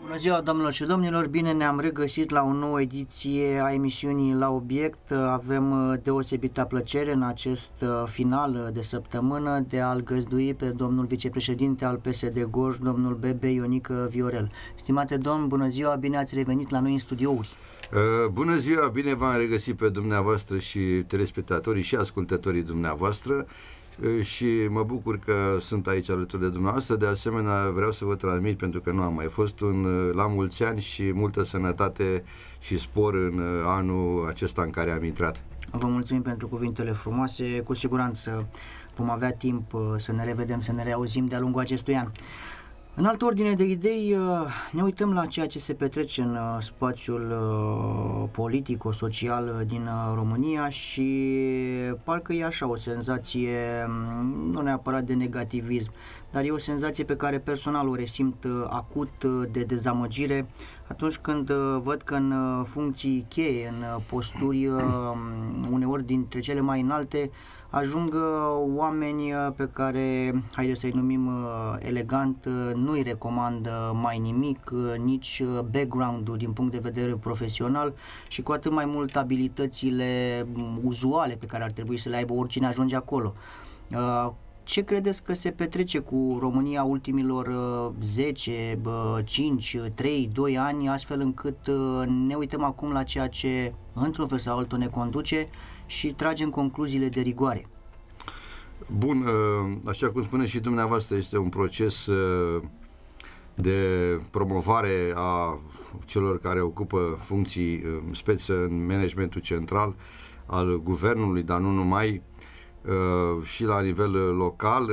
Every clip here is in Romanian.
Bună ziua, doamnelor și domnilor! Bine ne-am regăsit la o nouă ediție a emisiunii La Obiect. Avem deosebită plăcere în acest final de săptămână de a-l găzdui pe domnul vicepreședinte al PSD Gorj, domnul Bebe Ionică Viorel. Stimate domn, bună ziua, bine ați revenit la noi în studiouri. Bună ziua, bine v-am regăsit pe dumneavoastră și telespectatorii și ascultătorii dumneavoastră. Și mă bucur că sunt aici alături de dumneavoastră. De asemenea, vreau să vă transmit, pentru că nu am mai fost, la mulți ani și multă sănătate și spor în anul acesta în care am intrat. Vă mulțumim pentru cuvintele frumoase. Cu siguranță vom avea timp să ne revedem, să ne reauzim de-a lungul acestui an. În altă ordine de idei, ne uităm la ceea ce se petrece în spațiul politico-social din România și parcă e așa o senzație, nu neapărat de negativism, dar e o senzație pe care personal o resimt acut de dezamăgire atunci când văd că în funcții cheie, în posturi uneori dintre cele mai înalte, ajung oameni pe care, haideți să-i numim elegant, nu-i recomand mai nimic, nici background-ul din punct de vedere profesional și cu atât mai mult abilitățile uzuale pe care ar trebui să le aibă oricine ajunge acolo. Ce credeți că se petrece cu România ultimilor 10, 5, 3, 2 ani, astfel încât ne uităm acum la ceea ce, într-un fel sau altul, ne conduce și tragem concluziile de rigoare? Bun, așa cum spuneți și dumneavoastră, este un proces de promovare a celor care ocupă funcții speță în managementul central al guvernului, dar nu numai, și la nivel local.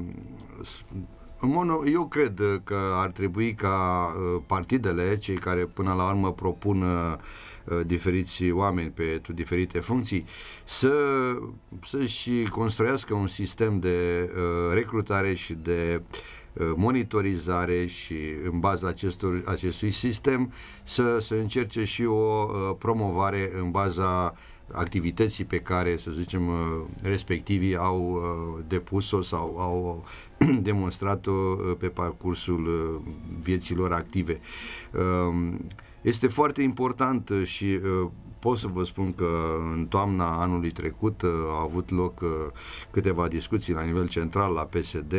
Eu cred că ar trebui ca partidele, cei care până la urmă propun diferiți oameni pe diferite funcții, să-și construiască un sistem de recrutare și de monitorizare și în baza acestui sistem să încerce și o promovare în baza activității pe care, să zicem, respectivii au depus-o sau au demonstrat-o pe parcursul vieților active. Este foarte important și pot să vă spun că în toamna anului trecut au avut loc câteva discuții la nivel central la PSD,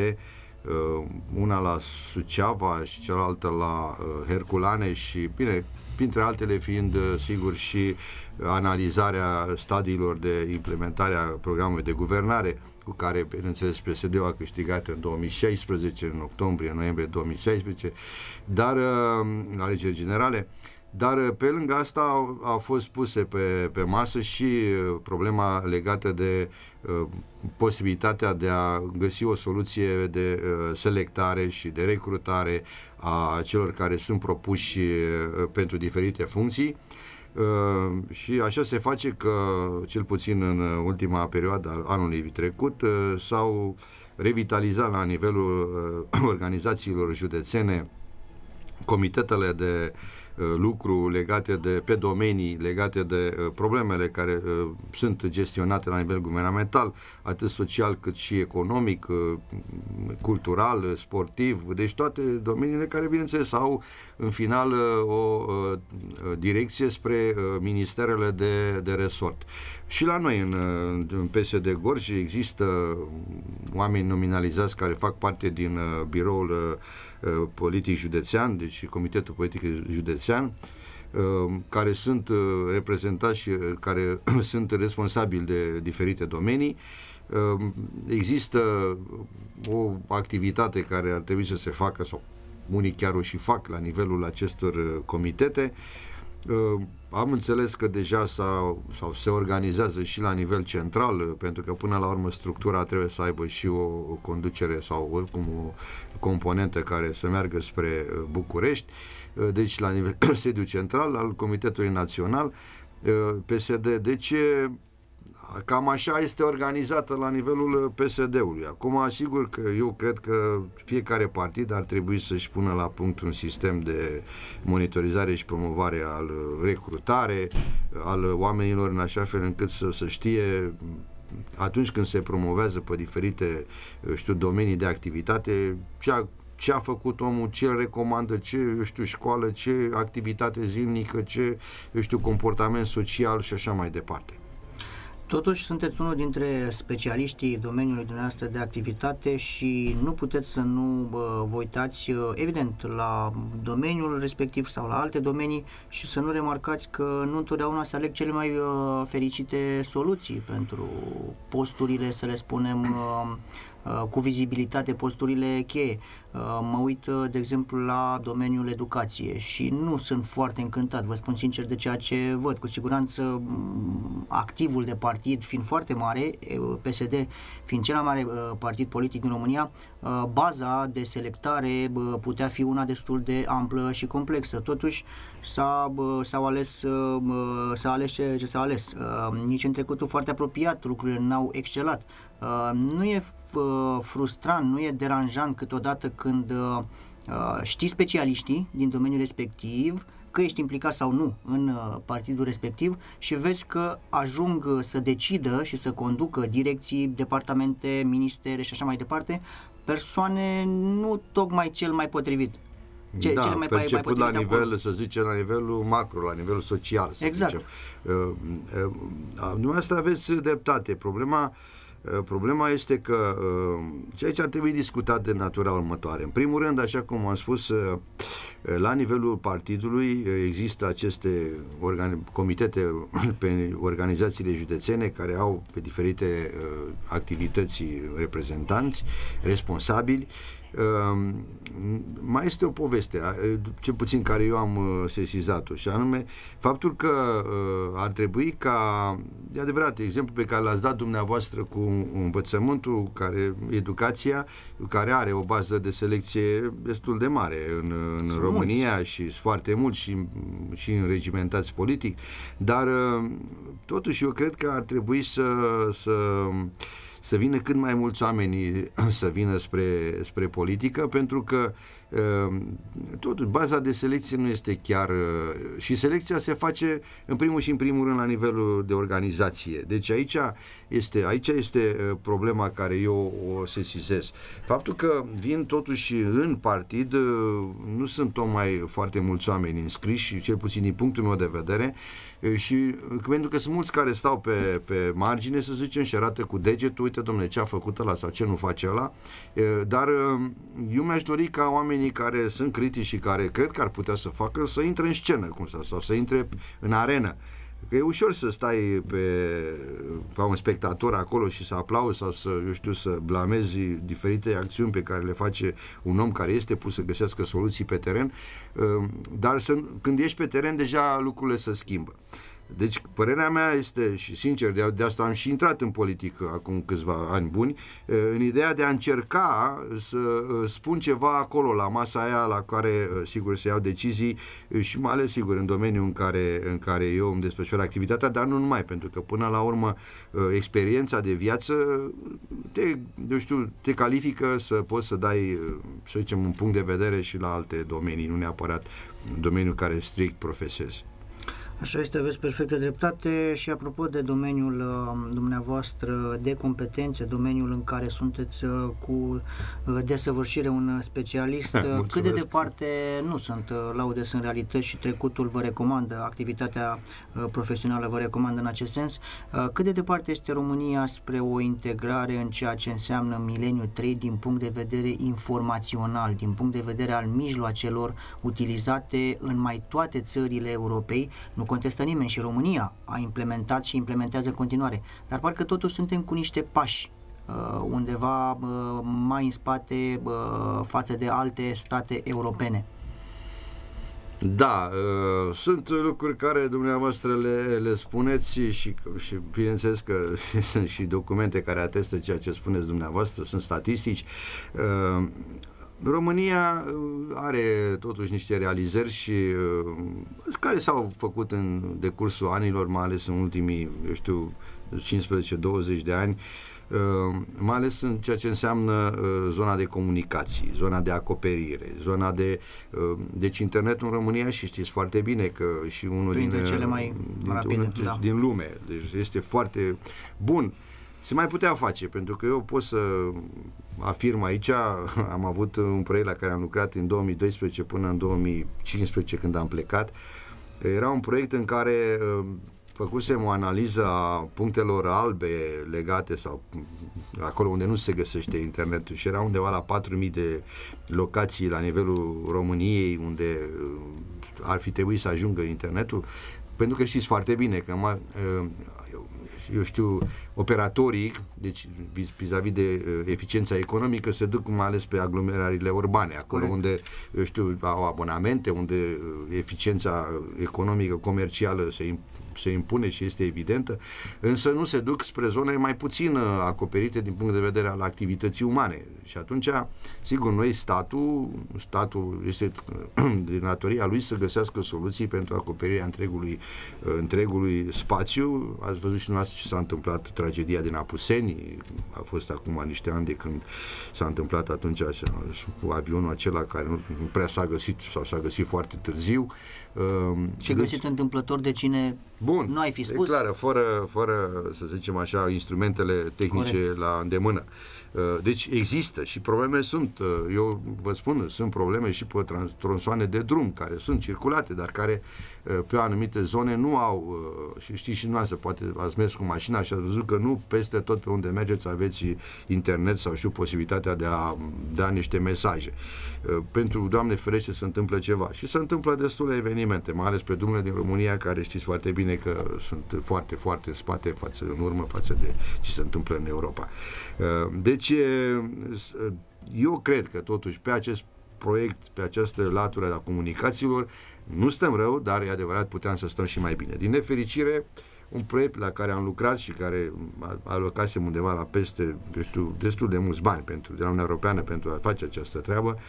una la Suceava și cealaltă la Herculane și, bine, printre altele fiind, sigur, și analizarea stadiilor de implementare a programului de guvernare, cu care, bineînțeles, PSD-ul a câștigat în 2016, în octombrie-noiembrie 2016, dar la alegeri generale. Dar pe lângă asta au fost puse pe masă și problema legată de posibilitatea de a găsi o soluție de selectare și de recrutare a celor care sunt propuși pentru diferite funcții. Și așa se face că, cel puțin în ultima perioadă al anului trecut, s-au revitalizat la nivelul organizațiilor județene comitetele de lucru legate pe domenii legate de problemele care sunt gestionate la nivel guvernamental, atât social cât și economic, cultural, sportiv, deci toate domeniile care, bineînțeles, au în final o direcție spre ministerele de resort. Și la noi, în PSD Gorj, există oameni nominalizați care fac parte din biroul politic județean, deci Comitetul Politic Județean, care sunt reprezentați și care sunt responsabili de diferite domenii. Există o activitate care ar trebui să se facă, sau unii chiar o și fac la nivelul acestor comitete. Am înțeles că deja se organizează și la nivel central, pentru că până la urmă structura trebuie să aibă și o conducere sau oricum o componentă care să meargă spre București, deci la nivel sediu central al Comitetului Național PSD. Deci cam așa este organizată la nivelul PSD-ului. Acum, asigur că eu cred că fiecare partid ar trebui să-și pună la punct un sistem de monitorizare și promovare al recrutare, al oamenilor, în așa fel încât să știe atunci când se promovează pe diferite, domenii de activitate, ce a făcut omul, ce îl recomandă, ce, eu știu, școală, ce activitate zilnică, ce, eu știu, comportament social și așa mai departe. Totuși sunteți unul dintre specialiștii domeniului dumneavoastră de activitate și nu puteți să nu vă uitați, evident, la domeniul respectiv sau la alte domenii și să nu remarcați că nu întotdeauna se aleg cele mai fericite soluții pentru posturile, să le spunem, cu vizibilitate, posturile cheie. Mă uit, de exemplu, la domeniul educație și nu sunt foarte încântat, vă spun sincer, de ceea ce văd. Cu siguranță, activul de partid fiind foarte mare, PSD fiind cel mai mare partid politic din România, baza de selectare putea fi una destul de amplă și complexă. Totuși, s-a ales ce s-a ales. Nici în trecutul foarte apropiat lucrurile n-au excelat. Nu e frustrant, nu e deranjant câteodată când știi specialiștii din domeniul respectiv, că ești implicat sau nu în partidul respectiv și vezi că ajung să decidă și să conducă direcții, departamente, ministere și așa mai departe, persoane nu tocmai cel mai potrivit. Perceput la nivel, să zicem, la nivelul macro, la nivelul social, să zicem. Dumneavoastră aveți dreptate. Problema este că și aici ar trebui discutat de natura următoare. În primul rând, așa cum am spus, la nivelul partidului există aceste comitete pe organizațiile județene care au pe diferite activități reprezentanți, responsabili. Mai este o poveste, cel puțin care eu am sesizat-o, și anume faptul că ar trebui ca, de adevărat, exemplu pe care l-ați dat dumneavoastră cu învățământul, educația, care are o bază de selecție destul de mare în România mulți. Și foarte mulți și înregimentați politic, dar totuși eu cred că ar trebui să vină cât mai mulți oameni să vină spre politică, pentru că totuși baza de selecție nu este chiar, și selecția se face în primul rând la nivelul de organizație. Deci aici este problema care eu o sesizez. Faptul că vin totuși în partid, nu sunt tocmai foarte mulți oameni înscriși, cel puțin din punctul meu de vedere, și pentru că sunt mulți care stau pe margine, să zicem, și arată cu degetul, uite, domnule, ce a făcut ăla sau ce nu face ăla, dar eu mi-aș dori ca oamenii care sunt critici și care cred că ar putea să facă, să intre în scenă, sau să intre în arenă. Că e ușor să stai ca un spectator acolo și să aplauzi sau să blamezi diferite acțiuni pe care le face un om care este pus să găsească soluții pe teren, dar când ești pe teren deja lucrurile se schimbă. Deci părerea mea este, și sincer, de asta am și intrat în politică acum câțiva ani buni, în ideea de a încerca să spun ceva acolo la masa aia la care sigur se iau decizii și mai ales sigur în domeniul în care eu îmi desfășor activitatea, dar nu numai, pentru că până la urmă experiența de viață te califică să poți să dai, să zicem, un punct de vedere și la alte domenii, nu neapărat domeniul care strict profesezi. Așa este, aveți perfectă dreptate. Și apropo de domeniul dumneavoastră de competențe, domeniul în care sunteți cu desăvârșire un specialist, cât de departe nu sunt laude, sunt realități și trecutul vă recomandă, activitatea profesională vă recomandă în acest sens, cât de departe este România spre o integrare în ceea ce înseamnă mileniul 3 din punct de vedere informațional, din punct de vedere al mijloacelor utilizate în mai toate țările Europei? Nu contestă nimeni și România a implementat și implementează în continuare, dar parcă totuși suntem cu niște pași undeva mai în spate față de alte state europene. Da, sunt lucruri care dumneavoastră le spuneți și bineînțeles că sunt și documente care atestă ceea ce spuneți dumneavoastră, sunt statistici. România are totuși niște realizări și care s-au făcut în decursul anilor, mai ales în ultimii, 15-20 de ani, mai ales în ceea ce înseamnă zona de comunicații, zona de acoperire, zona de... Deci internetul în România, și știți foarte bine că și unul cele mai rapide, din lume, deci este foarte bun. se mai putea face, pentru că eu pot să afirm aici, am avut un proiect la care am lucrat în 2012 până în 2015 când am plecat. Era un proiect în care făcusem o analiză a punctelor albe legate sau acolo unde nu se găsește internetul și era undeva la 4.000 de locații la nivelul României unde ar fi trebuit să ajungă internetul, pentru că știți foarte bine că eu știu, operatorii, deci vis-a-vis de eficiența economică, se duc mai ales pe aglomerările urbane, acolo unde, eu știu, au abonamente, unde eficiența economică, comercială se impune și este evidentă, însă nu se duc spre zone mai puțin acoperite din punct de vedere al activității umane. Și atunci, sigur, noi statul este din datoria lui să găsească soluții pentru acoperirea întregului spațiu. Ați văzut și noastră ce s-a întâmplat, tragedia din Apuseni, a fost acum niște ani de când s-a întâmplat atunci cu avionul acela care nu prea s-a găsit sau s-a găsit foarte târziu. Și găsit întâmplător de cine nu ai fi spus. E clară, fără, să zicem așa, instrumentele tehnice la îndemână. Deci există și probleme sunt, eu vă spun, sunt probleme și pe tronsoane de drum care sunt circulate, dar care pe anumite zone nu au, și știți și noastră, poate ați mers cu mașina și ați văzut că nu peste tot pe unde mergeți aveți internet sau și posibilitatea de a da niște mesaje. Pentru, Doamne ferește, se întâmplă ceva și se întâmplă destule evenimente, mai ales pe drumurile din România, care știți foarte bine că sunt foarte, foarte în spate, în urmă față de ce se întâmplă în Europa. Deci, eu cred că totuși pe acest proiect, pe această latură a comunicațiilor, nu stăm rău, dar e adevărat, puteam să stăm și mai bine. Din nefericire, un proiect la care am lucrat și care alocasem undeva la peste, eu știu, destul de mulți bani de la Uniunea Europeană pentru a face această treabă,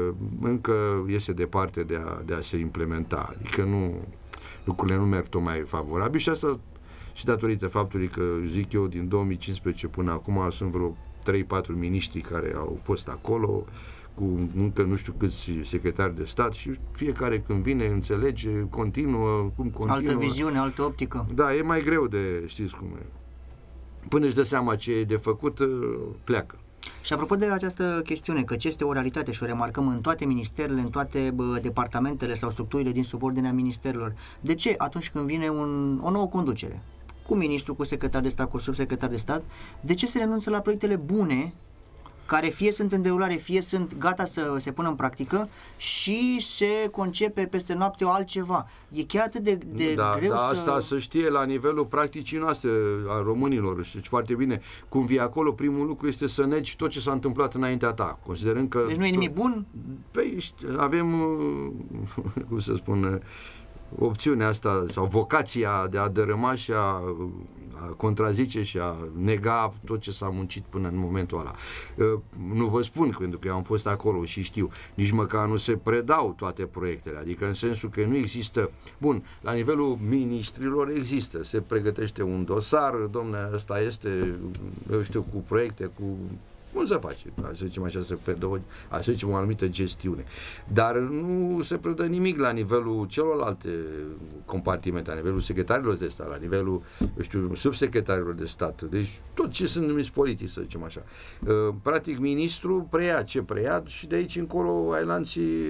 încă este departe de a se implementa. Adică lucrurile nu merg tocmai favorabil și asta și datorită faptului că, zic eu, din 2015 până acum sunt vreo 3-4 miniștri care au fost acolo, cu încă nu știu câți secretari de stat și fiecare când vine înțelege, continuă. Altă viziune, altă optică. Da, e mai greu de, știți cum e. Până își dă seama ce e de făcut, pleacă. Și apropo de această chestiune, că este o realitate și o remarcăm în toate ministerele, în toate departamentele sau structurile din subordinea ministerilor, de ce atunci când vine o nouă conducere, cu ministru, cu secretar de stat, cu subsecretar de stat, de ce se renunță la proiectele bune, care fie sunt în derulare, fie sunt gata să se pună în practică și se concepe peste noapte o altceva? E chiar atât de greu să... Asta să știe la nivelul practicii noastre a românilor, știți foarte bine, cum vii acolo, primul lucru este să negi tot ce s-a întâmplat înaintea ta, considerând că... Deci nu e nimic bun? Păi avem, cum să spun, opțiunea asta sau vocația de a dărâma și a contrazice și a nega tot ce s-a muncit până în momentul ăla. Nu vă spun, pentru că eu am fost acolo și știu, nici măcar nu se predau toate proiectele, adică în sensul că nu există, bun, la nivelul ministrilor există, se pregătește un dosar, domne, ăsta este, eu știu, cu proiecte, cu... Cum se face? Să zicem așa, să zicem o anumită gestiune. Dar nu se predă nimic la nivelul celorlalte compartimente, la nivelul secretarilor de stat, la nivelul, eu știu, subsecretarilor de stat. Deci tot ce sunt numiți politici, să zicem așa. Practic, ministrul preia ce preia și de aici încolo ai lanții,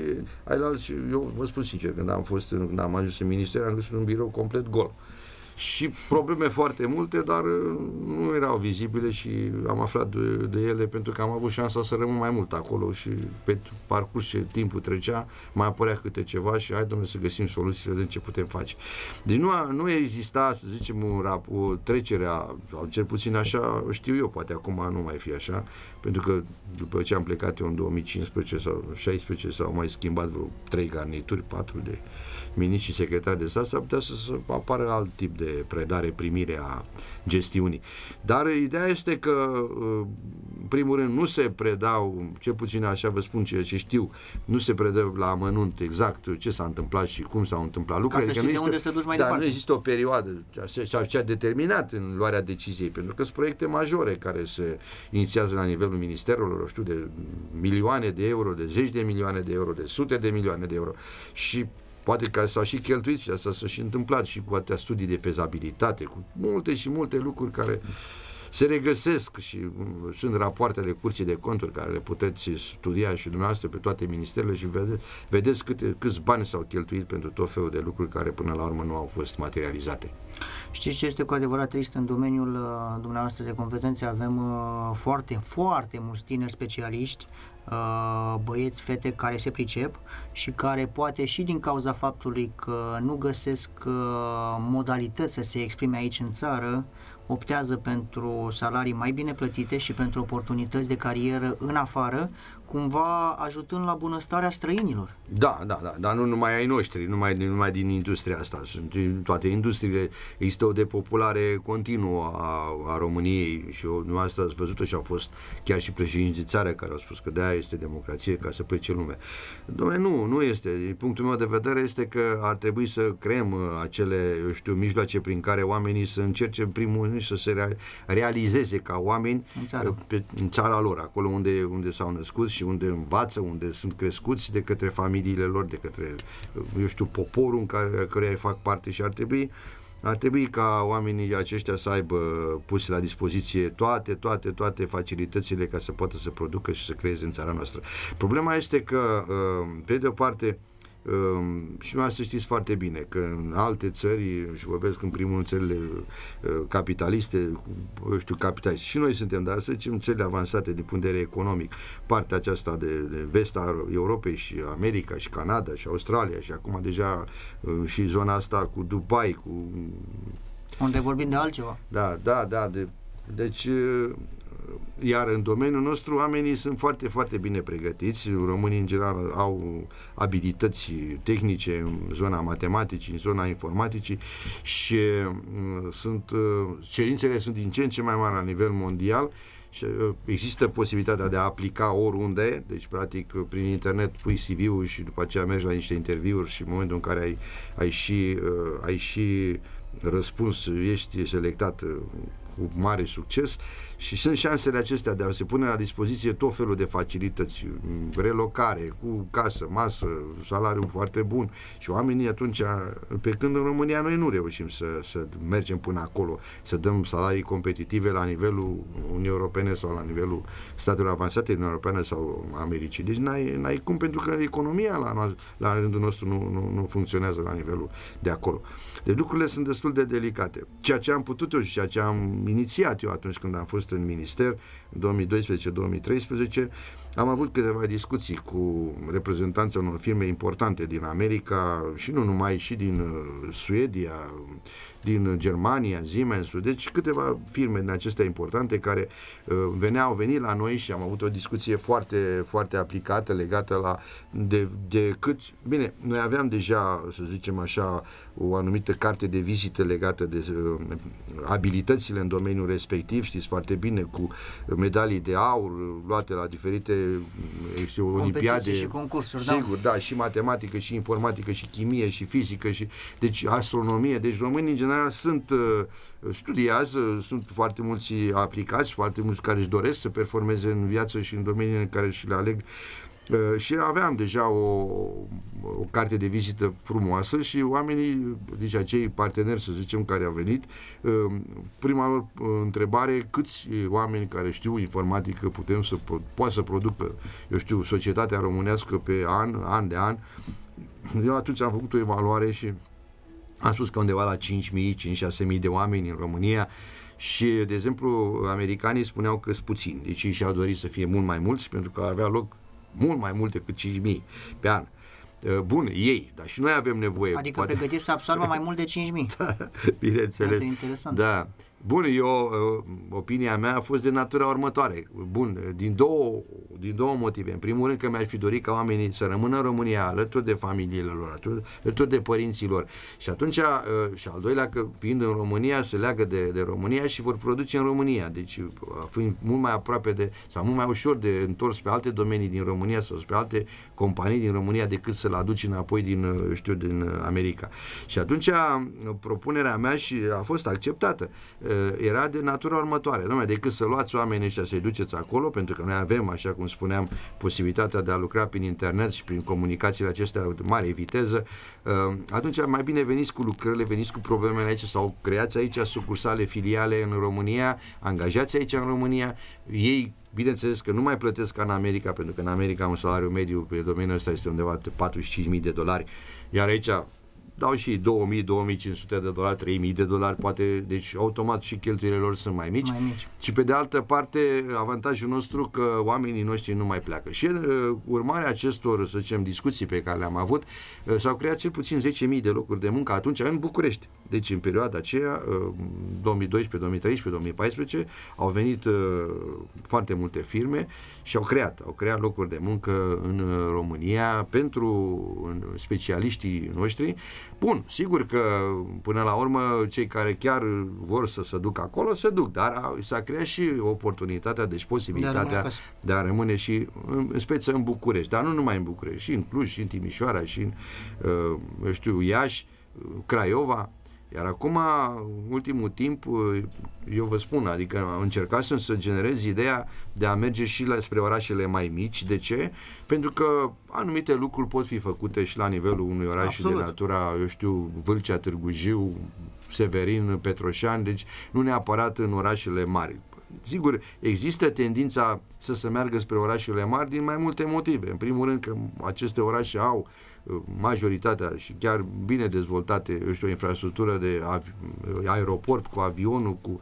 eu vă spun sincer, când am ajuns în minister, am găsit un birou complet gol. Și probleme foarte multe, dar nu erau vizibile și am aflat de ele pentru că am avut șansa să rămân mai mult acolo și pe parcurs ce timpul trecea, mai apărea câte ceva și hai, domnule, să găsim soluții, să vedem ce putem face. Deci nu exista, să zicem, o trecere, sau cel puțin așa, știu eu, poate acum nu mai fi așa, pentru că după ce am plecat eu în 2015 sau 2016 s-au mai schimbat vreo 3 garnituri, 4 de miniștri și secretari de stat, s-ar putea să apară alt tip de predare, primire a gestiunii. Dar ideea este că, în primul rând, nu se predau, cel puțin așa vă spun ceea ce știu, nu se predă la amănunt exact ce s-a întâmplat și cum s-au întâmplat lucrurile. Ca să știi de unde să duci mai departe. Nu există o perioadă ce a determinat în luarea deciziei, pentru că sunt proiecte majore care se inițiază la nivelul ministerelor, știu, de milioane de euro, de zeci de milioane de euro, de sute de milioane de euro și poate că s-au și cheltuit și asta s-a și întâmplat și cu atâtea studii de fezabilitate, cu multe și multe lucruri care se regăsesc și sunt rapoartele Curții de Conturi care le puteți studia și dumneavoastră pe toate ministerele și vedeți câți bani s-au cheltuit pentru tot felul de lucruri care până la urmă nu au fost materializate. Știți ce este cu adevărat trist? În domeniul dumneavoastră de competențe avem foarte, foarte mulți tineri specialiști, băieți, fete care se pricep și care poate și din cauza faptului că nu găsesc modalități să se exprime aici în țară, optează pentru salarii mai bine plătite și pentru oportunități de carieră în afară, cumva ajutând la bunăstarea străinilor. Da, dar nu numai ai noștri, numai din industria asta. Sunt în toate industriile, există o depopulare continuă a României și dumneavoastră ați văzut-o și au fost chiar și președinți de țară care au spus că de-aia este democrație, ca să plece lumea. Dom'le, nu este. Din punctul meu de vedere este că ar trebui să creăm acele, mijloace prin care oamenii să încerce în primul rând să se realizeze ca oameni în țara lor, acolo unde s-au născut și unde învață, unde sunt crescuți de către familiile lor, de către, poporul în care fac parte și ar trebui ca oamenii aceștia să aibă puse la dispoziție toate facilitățile ca să poată să producă și să creeze în țara noastră. Problema este că, pe de o parte, și noi să știți foarte bine că în alte țări, și vorbesc în primul rând țările capitaliste, capitaliste, și noi suntem, dar să zicem țările avansate din punct de vedere economic, partea aceasta de vest a Europei și America și Canada și Australia și acum deja și zona asta cu Dubai, unde vorbim de altceva. Deci iar în domeniul nostru oamenii sunt foarte, foarte bine pregătiți. Românii în general au abilități tehnice în zona matematicii, în zona informaticii și cerințele sunt din ce în ce mai mari la nivel mondial și există posibilitatea de a aplica oriunde, deci practic prin internet pui CV-ul și după aceea mergi la niște interviuri și în momentul în care ai și răspuns, ești selectat cu mare succes și sunt șansele acestea de a se pune la dispoziție tot felul de facilități, relocare, cu casă, masă, salariu foarte bun și oamenii atunci, pe când în România noi nu reușim să mergem până acolo, să dăm salarii competitive la nivelul Uniunii Europene sau la nivelul statelor avansate din Uniunea Europeană sau Americii. Deci n-ai cum, pentru că economia la rândul nostru nu funcționează la nivelul de acolo. Deci lucrurile sunt destul de delicate. Ceea ce am putut eu și ceea ce am inițiat eu atunci când am fost în minister, în 2012-2013, am avut câteva discuții cu reprezentanții unor firme importante din America și nu numai, și din Suedia, din Germania, Siemens-ul, deci câteva firme din acestea importante care au venit la noi și am avut o discuție foarte, foarte aplicată legată de cât... Bine, noi aveam deja, să zicem așa, o anumită carte de vizită legată de abilitățile în domeniul respectiv, știți foarte bine, cu medalii de aur luate la diferite olimpiade și concursuri, sigur, da, și matematică, și informatică, și chimie, și fizică, și deci astronomie. Deci românii în general studiază, sunt foarte mulți aplicați, foarte mulți care își doresc să performeze în viață și în domeniile în care și le aleg. Și aveam deja o carte de vizită frumoasă și oamenii, deci acei parteneri, să zicem, care au venit, prima lor întrebare, câți oameni care știu informatică poate să producă, eu știu, societatea românească pe an de an. Eu atunci am făcut o evaluare și am spus că undeva la 5.000-6.000 de oameni în România și, de exemplu, americanii spuneau că sunt puțini, deci ei și-au dorit să fie mult mai mulți pentru că avea loc mult mai mult decât 5.000 pe an. Bun, ei, dar și noi avem nevoie. Adică pregătiți să absorbă mai mult de 5.000. Da, bineînțeles. Interesant. Da. Bun, opinia mea a fost de natura următoare. Bun, din două motive. În primul rând că mi-aș fi dorit ca oamenii să rămână în România alături de familiile lor, alături de părinții lor. Și atunci, și al doilea, că fiind în România, se leagă de România și vor produce în România. Deci, fiind mult mai aproape sau mult mai ușor de întors pe alte domenii din România sau pe alte companii din România decât să-l aduci înapoi din America. Și atunci, propunerea mea și a fost acceptată. Era de natura următoare. Numai decât să luați oamenii ăștia, să-i duceți acolo, pentru că noi avem, așa cum cum spuneam, posibilitatea de a lucra prin internet și prin comunicațiile acestea de mare viteză, atunci mai bine veniți cu lucrările, veniți cu problemele aici sau creați aici sucursale, filiale în România, angajați aici în România, ei bineînțeles că nu mai plătesc ca în America, pentru că în America un salariu mediu pe domeniul ăsta este undeva de $45.000, iar aici dau și 2.000, 2.500 de dolari, 3.000 de dolari, poate, deci automat și cheltuielile lor sunt mai mici. Și pe de altă parte, avantajul nostru că oamenii noștri nu mai pleacă. Și urmarea acestor, să zicem, discuții pe care le-am avut, s-au creat cel puțin 10.000 de locuri de muncă atunci în București. Deci în perioada aceea, 2012, 2013, 2014, au venit foarte multe firme și au creat locuri de muncă în România pentru specialiștii noștri. Bun, sigur că până la urmă cei care chiar vor să se ducă acolo se duc, dar s-a creat și oportunitatea, deci posibilitatea de a rămâne și în speță în București, dar nu numai în București, și în Cluj, și în Timișoara, și în Iași, Craiova. Iar acum, ultimul timp, eu vă spun, adică încercasem să generez ideea de a merge și spre orașele mai mici. De ce? Pentru că anumite lucruri pot fi făcute și la nivelul unui oraș de natura, Vâlcea, Târgu Jiu, Severin, Petroșani, deci nu neapărat în orașele mari. Sigur, există tendința să se meargă spre orașele mari din mai multe motive. În primul rând că aceste orașe au majoritatea și chiar bine dezvoltate, o infrastructură de aeroport cu avionul, cu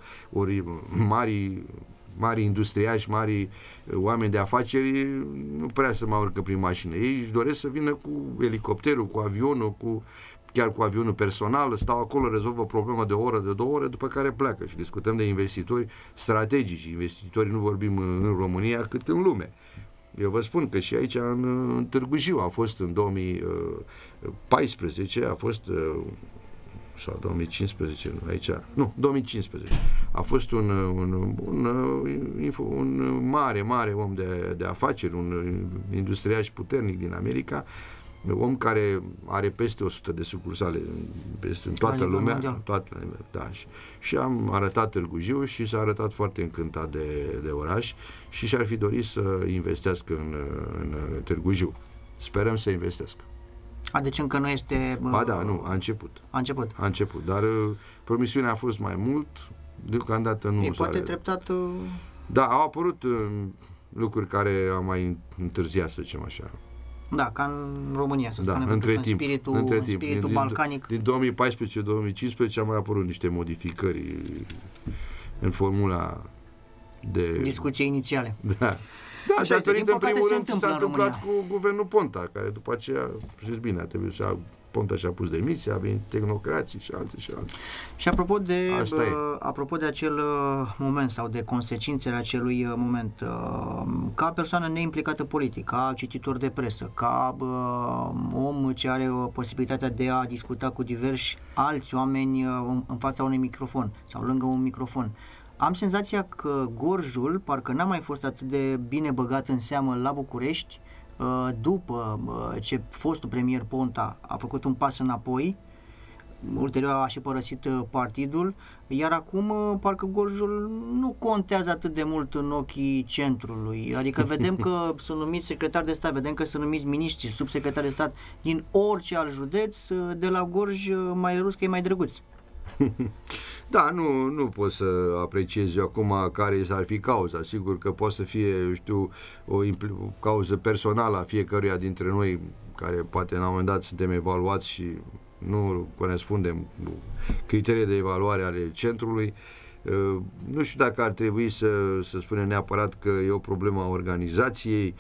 mari industriași, mari oameni de afaceri, nu prea să mai urcă prin mașină. Ei își doresc să vină cu elicopterul, cu avionul, chiar cu avionul personal, stau acolo, rezolvă o problemă de o oră, de 2 ore, după care pleacă. Și discutăm de investitori strategici. Investitorii nu vorbim în România, cât în lume. Eu vă spun că și aici în Târgu Jiu a fost în 2014, a fost sau 2015, aici, nu, 2015. A fost un mare om de afaceri, un industriaș puternic din America, om care are peste 100 de sucursale în toată lumea, da, și am arătat Târgu Jiu și s-a arătat foarte încântat de oraș și și-ar fi dorit să investească în Târgu Jiu. Sperăm să investească. Deci încă nu este... Ba da, nu, a început, dar promisiunea a fost mai mult, deocamdată nu. Poate treptat... Da, au apărut lucruri care au mai întârziat, să zicem așa. Da, ca în România, să spunem, între în timp, spiritul balcanic. Din 2014-2015 au mai apărut niște modificări în formula de... discuție inițiale. Da. Da, și datorită, în primul rând, s-a întâmplat cu guvernul Ponta, care după aceea, știți bine, a trebuit să... Ponta și-a pus demisia, a venit tehnocrații și alții și alții. Și apropo de acel moment sau de consecințele acelui moment, ca persoană neimplicată politic, ca cititor de presă, ca om ce are posibilitatea de a discuta cu diversi alți oameni în fața unui microfon sau lângă un microfon, am senzația că Gorjul parcă n-a mai fost atât de bine băgat în seamă la București după ce fostul premier Ponta a făcut un pas înapoi, ulterior a și părăsit partidul, iar acum parcă Gorjul nu contează atât de mult în ochii centrului. Adică vedem că sunt numiți secretari de stat, vedem că sunt numiți miniștri, subsecretari de stat din orice alt județ, de la Gorj mai râs că e mai drăguț. Da, nu pot să apreciez eu acum care ar fi cauza. Sigur că poate să fie, o cauză personală a fiecăruia dintre noi, care poate la un moment dat suntem evaluați și nu corespundem criteriile de evaluare ale centrului. Nu știu dacă ar trebui să spunem neapărat că e o problemă a organizației.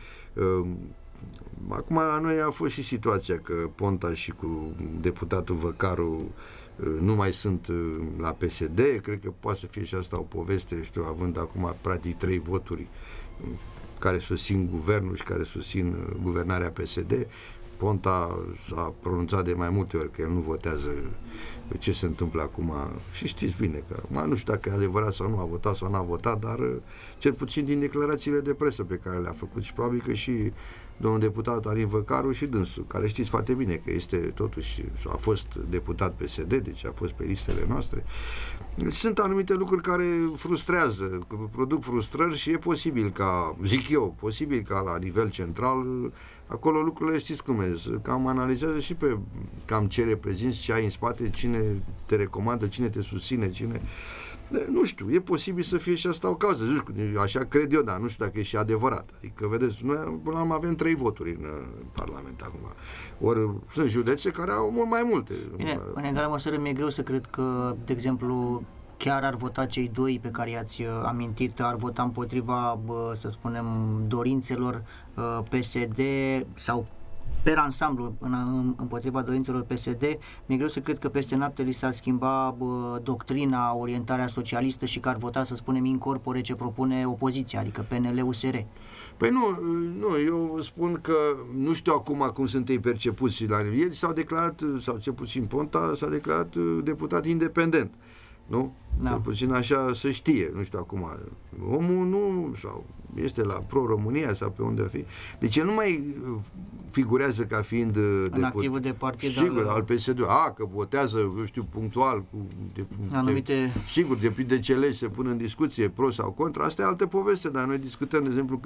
Acum la noi a fost și situația că Ponta și cu deputatul Văcaru nu mai sunt la PSD, cred că poate să fie și asta o poveste, având acum practic 3 voturi care susțin guvernul și care susțin guvernarea PSD. Ponta s-a pronunțat de mai multe ori că el nu votează ce se întâmplă acum și știți bine că, nu știu dacă e adevărat sau nu, a votat sau nu a votat, dar cel puțin din declarațiile de presă pe care le-a făcut și probabil că și domnul deputat Alin Văcaru și dânsul, care știți foarte bine că este totuși, a fost deputat PSD, deci a fost pe listele noastre. Sunt anumite lucruri care frustrează, produc frustrări și e posibil ca, zic eu, posibil ca la nivel central, acolo lucrurile știți cum e, cam analizează și pe cam ce reprezinți, ce ai în spate, cine te recomandă, cine te susține, cine... Nu știu, e posibil să fie și asta o cauză, așa cred eu, dar nu știu dacă e și adevărat. Adică, vedeți, noi până la urmă avem 3 voturi în Parlament acum. Ori sunt județe care au mult mai multe. Bine, în egală măsură mi-e greu să cred că, de exemplu, chiar ar vota cei doi pe care i-ați amintit, ar vota împotriva, să spunem, dorințelor PSD sau per ansamblu împotriva dorințelor PSD. Mi-e greu să cred că peste noapte li s-ar schimba doctrina, orientarea socialistă și că ar vota, să spunem, in corpore ce propune opoziția, adică PNL-USR. Păi nu, eu spun că nu știu acum cum sunt ei percepuți la el. S-au declarat, sau cel puțin Ponta s-a declarat deputat independent. Nu? Da. Cel puțin așa să știe, nu știu acum. Omul nu, sau este la Pro-România sau pe unde va fi. Deci el nu mai figurează ca fiind în activul de partid, sigur, al PSD. Că votează, eu știu, punctual cu anumite... Sigur, depinde de ce legi se pun în discuție, pro sau contra, asta e altă poveste, dar noi discutăm, de exemplu,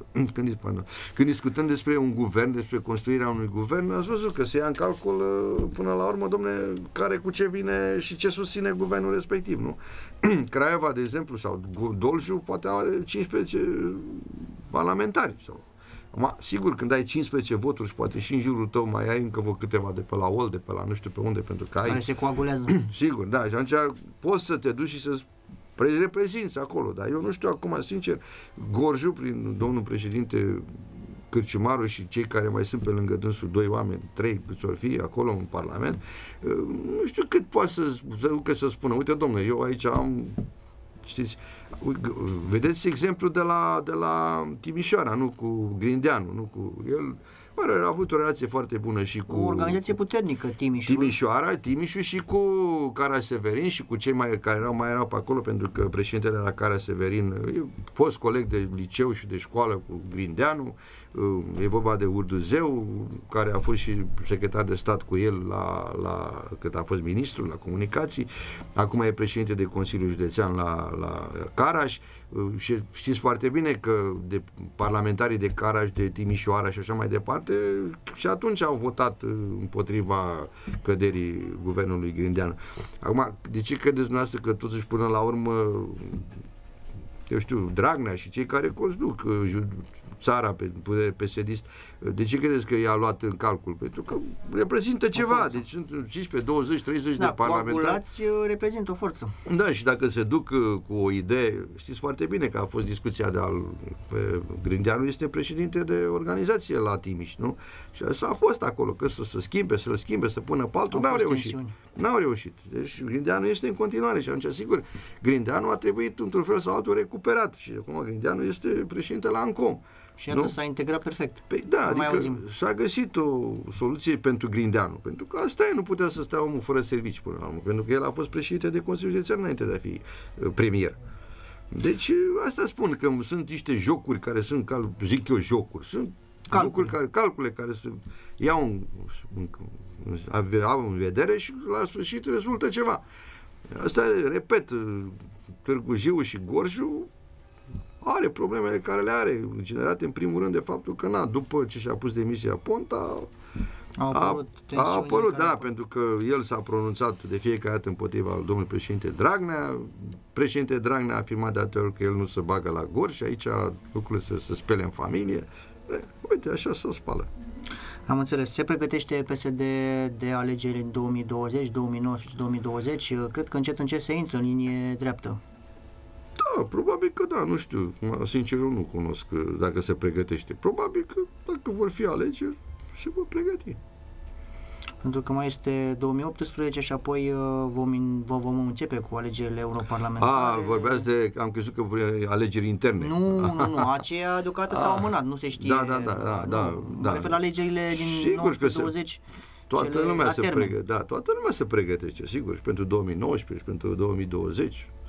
când discutăm despre un guvern, despre construirea unui guvern, ați văzut că se ia în calcul până la urmă, domne, care cu ce vine și ce susține guvernul respectiv, nu? Craiova, de exemplu, sau Dolju poate are 15 parlamentari sau... Sigur, când ai 15 voturi și poate și în jurul tău mai ai încă câteva de pe la OL, de pe la nu știu pe unde, pentru că ai... Care se coagulează. Sigur, da, și atunci poți să te duci și să reprezinți acolo, dar eu nu știu acum, sincer, Gorju, prin domnul președinte Cârciumaru și cei care mai sunt pe lângă dânsul, 2 oameni, 3, câți ori fi acolo în Parlament, nu știu cât poate să spună, uite, domnule, eu aici am... Știți, vedeți exemplu de la Timișoara, nu cu Grindeanu, nu cu el. A avut o relație foarte bună și cu... O organizație puternică, Timișul și cu Cara-Severin și cu cei care mai erau pe acolo, pentru că președintele la Cara-Severin e fost coleg de liceu și de școală cu Grindeanu, e vorba de Urduzeu, care a fost și secretar de stat cu el cât a fost ministru la comunicații, acum e președinte de Consiliul Județean la Caraș, și știți foarte bine că de parlamentarii de Caraș, de Timișoara și așa mai departe, și atunci au votat împotriva căderii guvernului Grindeanu. Acum, de ce credeți dumneavoastră că totuși până la urmă, eu știu, Dragnea și cei care conduc țara pe putere PSD-ist, de ce credeți că i-a luat în calcul? Pentru că reprezintă ceva, deci sunt 15, 20, 30 de parlamentari. Reprezintă o forță. Da, și dacă se duc cu o idee, știți foarte bine că a fost discuția Grindeanu este președinte de organizație la Timiș, nu? Și asta a fost acolo, că să schimbe, să-l schimbe, să pună pe altul, n-au reușit. Deci Grindeanu este în continuare și atunci, sigur, Grindeanu a trebuit într-un fel sau altul recuperat și acum Grindeanu este președinte la ANCOM. Și iată, s-a integrat perfect. Păi da, adică s-a găsit o soluție pentru Grindeanu, pentru că asta e, nu putea să stea omul fără servicii până la urmă, pentru că el a fost președinte de Consiliul Județean înainte de a fi premier. Deci asta spun, că sunt niște jocuri care sunt, zic eu, jocuri, sunt calcule care se iau în vedere și la sfârșit rezultă ceva. Asta, repet, Târgu Jiu și Gorju are problemele care le are, generate în primul rând de faptul că, după ce și-a pus demisia Ponta, a apărut, pentru că el s-a pronunțat de fiecare dată împotriva domnului președinte Dragnea. Președinte Dragnea a afirmat de atâtea ori că el nu se bagă la gor și aici lucrurile se spele în familie. Uite, așa se spală. Am înțeles. Se pregătește PSD de alegeri în 2020, 2019, 2020. Cred că încet se intră în linie dreaptă. Da, probabil că da, nu știu. Sincer, eu nu cunosc dacă se pregătește. Probabil că dacă vor fi alegeri, se vor pregăti. Pentru că mai este 2018 și apoi vom începe cu alegerile europarlamentare. Vorbeați de, am crezut că alegeri interne. Nu, aceea deocamdată s-au amânat, nu se știe. Da. Mă refer la alegerile din 2020. Toată lumea se pregătește, sigur, și pentru 2019 și pentru 2020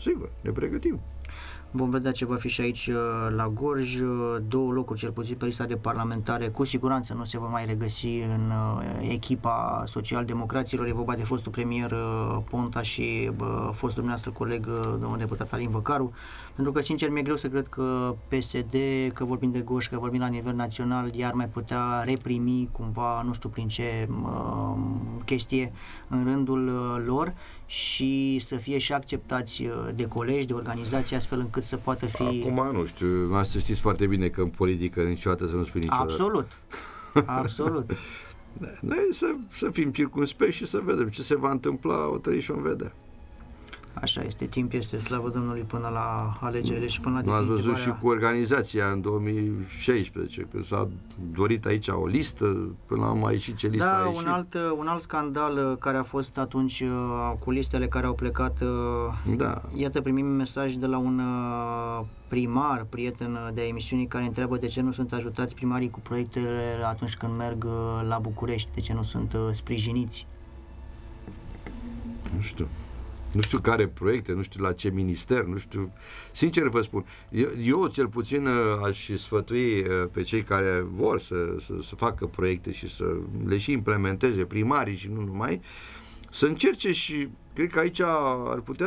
sigur, ne pregătim. Vom vedea ce va fi și aici la Gorj. 2 locuri cel puțin pe lista de parlamentare cu siguranță nu se va mai regăsi în echipa social-democraților. E vorba de fostul premier Ponta și fostul dumneavoastră coleg, domnul deputat Alin Văcaru, pentru că sincer mi-e greu să cred că PSD, că vorbim de Gorj, că vorbim la nivel național, iar mai putea reprimi cumva, nu știu prin ce chestie, în rândul lor și să fie și acceptați de colegi, de organizații, astfel încât să poată fi... Acum nu știu, să știți foarte bine că în politică niciodată să nu spui niciodată. Absolut, absolut. Noi să fim circumspecți și să vedem ce se va întâmpla, o trăi și o vedea. Așa este, timp este, slavă Domnului, până la alegerile și până la definitivarea... Ați văzut și cu organizația în 2016, că s-a dorit aici o listă, până la urmă a ieșit ce listă a ieșit. Un alt scandal care a fost atunci cu listele care au plecat, da. Iată, primim mesaj de la un primar, prieten de emisiunii, care întreabă de ce nu sunt ajutați primarii cu proiectele atunci când merg la București, de ce nu sunt sprijiniți. Nu știu care proiecte, nu știu la ce minister, nu știu. Sincer vă spun, eu cel puțin aș sfătui pe cei care vor să facă proiecte și să le și implementeze, primarii și nu numai, să încerce și cred că aici ar putea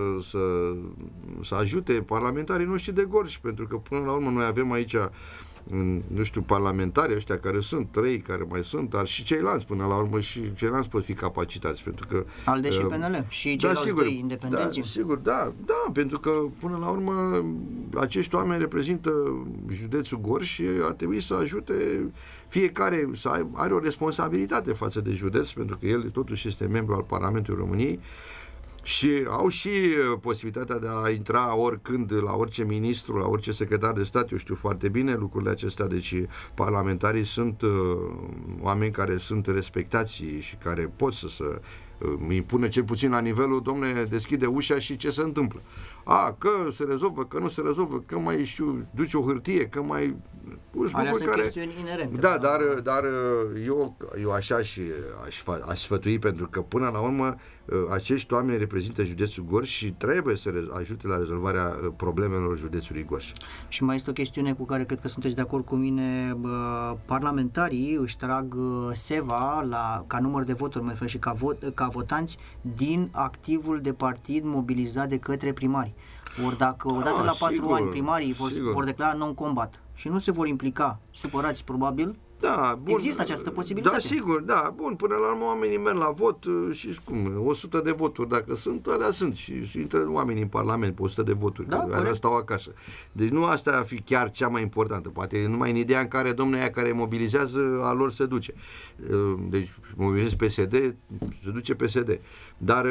să ajute parlamentarii noștri de Gorj, pentru că până la urmă noi avem aici, nu știu, parlamentari ăștia care sunt 3, care mai sunt, dar și ceilalți până la urmă, și ceilalți pot fi capacitați, pentru că... ALDE și PNL și ceilalți doi independenții. Da, sigur, da, pentru că până la urmă acești oameni reprezintă județul Gorj și ar trebui să ajute fiecare, să are o responsabilitate față de județ, pentru că el totuși este membru al Parlamentului României. Și au și posibilitatea de a intra oricând la orice ministru, la orice secretar de stat. Eu știu foarte bine lucrurile acestea, deci parlamentarii sunt oameni care sunt respectați și care pot să impună cel puțin la nivelul, domne, deschide ușa și ce se întâmplă. Că se rezolvă, că nu se rezolvă, că mai duci o hârtie, că mai... Alea sunt chestiuni inerente. Da, dar eu așa și aș sfătui, pentru că până la urmă acești oameni reprezintă județul Gorj și trebuie să ajute la rezolvarea problemelor județului Gorj. Și mai este o chestiune cu care cred că sunteți de acord cu mine. Parlamentarii își trag seva ca număr de voturi, mă refer și ca votanți, din activul de partid mobilizat de către primari. Ori dacă odată la 4 ani primarii vor declara non-combat și nu se vor implica, supărați probabil, da, bun, există această posibilitate. Da, sigur, da, bun, până la urmă oamenii merg la vot și cum, 100 de voturi, dacă sunt, alea sunt și intră oamenii în Parlament pe 100 de voturi, da, alea stau acasă. Deci nu asta ar fi chiar cea mai importantă, poate numai în ideea în care domnul aia care mobilizează, a lor se duce. Deci mobilizez PSD, se duce PSD. Dar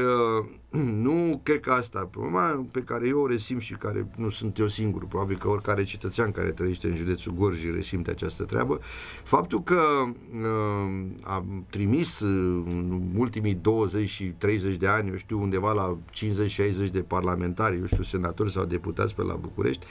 nu cred că asta, problema pe care eu o resimt și care nu sunt eu singur, probabil că oricare cetățean care trăiește în județul Gorj resimte această treabă, faptul că am trimis în ultimii 20 și 30 de ani, eu știu, undeva la 50-60 de parlamentari, eu știu, senatori sau deputați pe la București,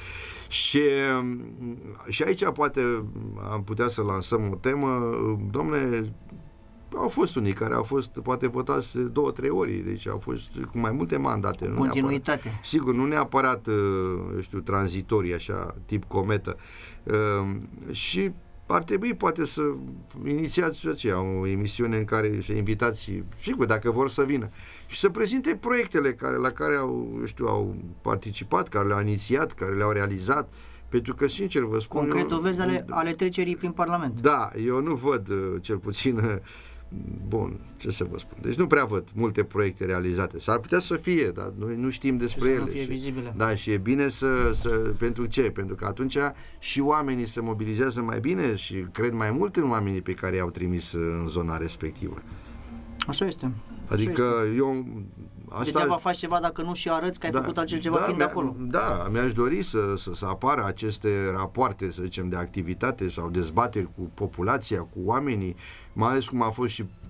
și aici poate am putea să lansăm o temă, dom'le, au fost unii care au fost poate votați 2-3 ori, deci au fost cu mai multe mandate. Continuitate. Sigur, nu neapărat, eu știu, tranzitorii, așa, tip cometă. Și ar trebui poate să inițiați o emisiune în care să invitați, sigur, dacă vor să vină, și să prezinte proiectele la care au participat, care le-au inițiat, care le-au realizat. Pentru că, sincer vă spun... Concret, dovezi ale trecerii prin Parlament. Da, eu nu văd, cel puțin... Bun, ce să vă spun. Deci nu prea văd multe proiecte realizate. S-ar putea să fie, dar noi nu știm despre ele. Să nu fie vizibile. Da, și e bine pentru ce? Pentru că atunci și oamenii se mobilizează mai bine și cred mai mult în oamenii pe care i-au trimis în zona respectivă. Așa este. Adică eu... Degeaba faci ceva dacă nu și arăți că ai făcut altceva fiind de acolo. Da, mi-aș dori să apară aceste rapoarte, să zicem, de activitate sau dezbateri cu populația, cu oamenii, mai ales cum a fost și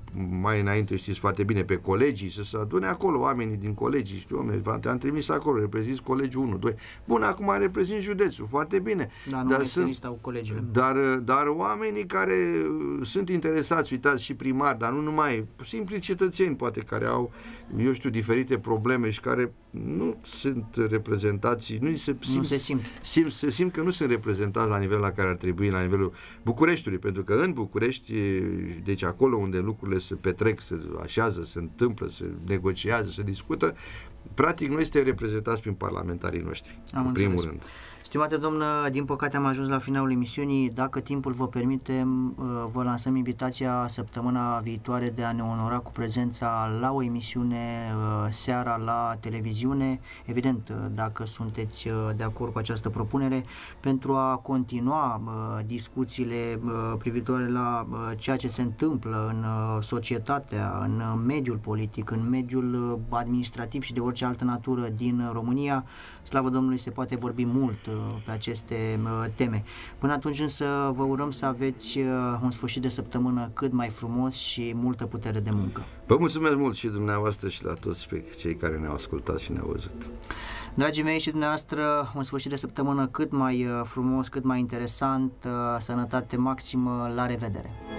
mai înainte, știți foarte bine, pe colegii, să se adune acolo oamenii din colegii, știu, te-am trimis acolo, reprezinți colegiul 1, 2. Bun, acum reprezint județul, foarte bine. Da, nu este lista cu colegii. Dar oamenii care sunt interesați, uitați, și primari, dar nu numai, simpli cetățeni, poate, care au, eu știu, diferite probleme și care nu sunt reprezentați, se simt că nu sunt reprezentați la nivelul la care ar trebui, la nivelul Bucureștiului, pentru că în București, deci acolo unde lucrurile se petrec, se așează, se întâmplă, se negociază, se discută, practic noi suntem reprezentați prin parlamentarii noștri, în primul rând. Stimate domnă, din păcate am ajuns la finalul emisiunii. Dacă timpul vă permite, vă lansăm invitația săptămâna viitoare de a ne onora cu prezența la o emisiune seara la televiziune. Evident, dacă sunteți de acord cu această propunere, pentru a continua discuțiile privitoare la ceea ce se întâmplă în societatea, în mediul politic, în mediul administrativ și de orice altă natură din România. Slavă Domnului, se poate vorbi mult pe aceste teme. Până atunci însă vă urăm să aveți un sfârșit de săptămână cât mai frumos și multă putere de muncă. Vă mulțumesc mult și dumneavoastră și la toți pe cei care ne-au ascultat și ne-au văzut. Dragii mei, și dumneavoastră, un sfârșit de săptămână cât mai frumos, cât mai interesant, sănătate maximă, la revedere!